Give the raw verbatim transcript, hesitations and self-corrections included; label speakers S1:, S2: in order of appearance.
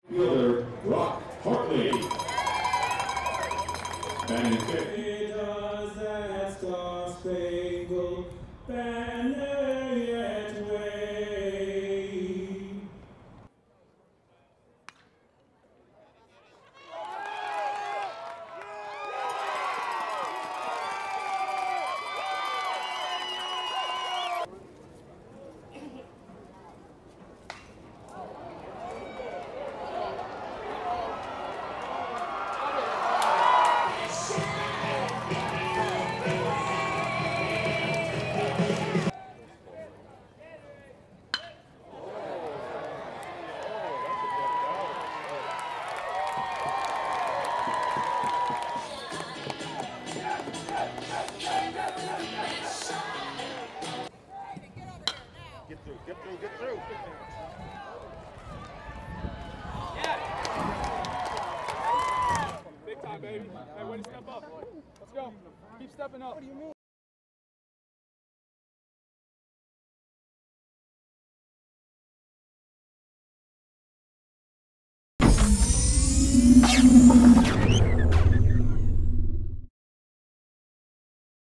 S1: Fielder Brock Hartley. Batting fifth.
S2: It does that star-spangled banner yet wave.
S3: Get through, get through, get through.
S4: Yeah. Big time, baby. Hey, way to step up. Let's go. Keep stepping up. What do you mean?